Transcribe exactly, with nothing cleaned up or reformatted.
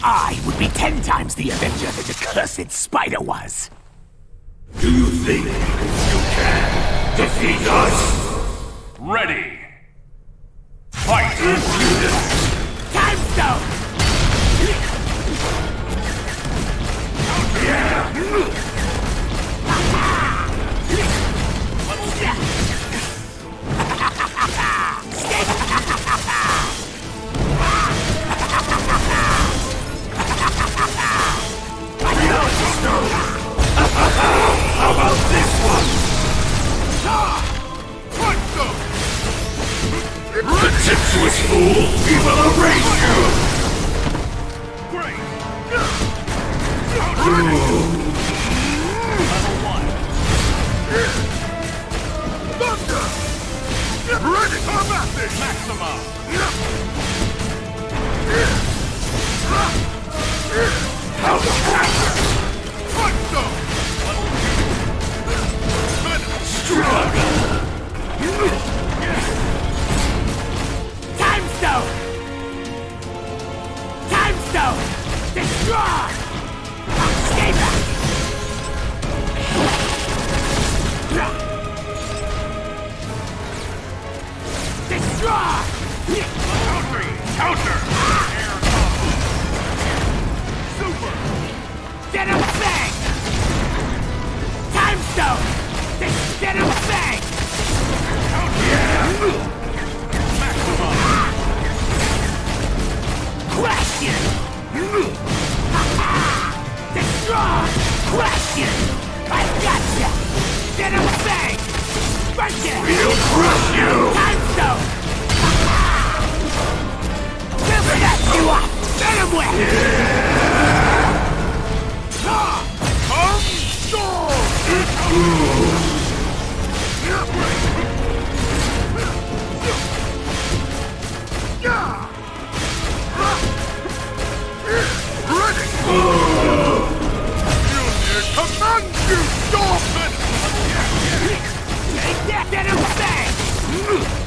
I would be ten times the Avenger that the cursed spider was. Do you think you can defeat us? Ready! Fight! Time Stone! How about this one? Contemptuous fool! We will erase you! Great! Level one. Thunder! Get ready! Combat Maxima! How the heck? Struggle! Time Stone! Time Stone! Destroy! Stay back! Destroy! Counter! Counter! Air combo! Super! Venom Fang! Time Stone! Venom Fang! Maximum! Question! Destroy! Question! I gotcha! Venom Fang! Crush it! We'll crush you! Time Stone! We'll set you up! Venom Web! Come storm! Ready! Junior commands you, Dolphin! Take that Venom Fang!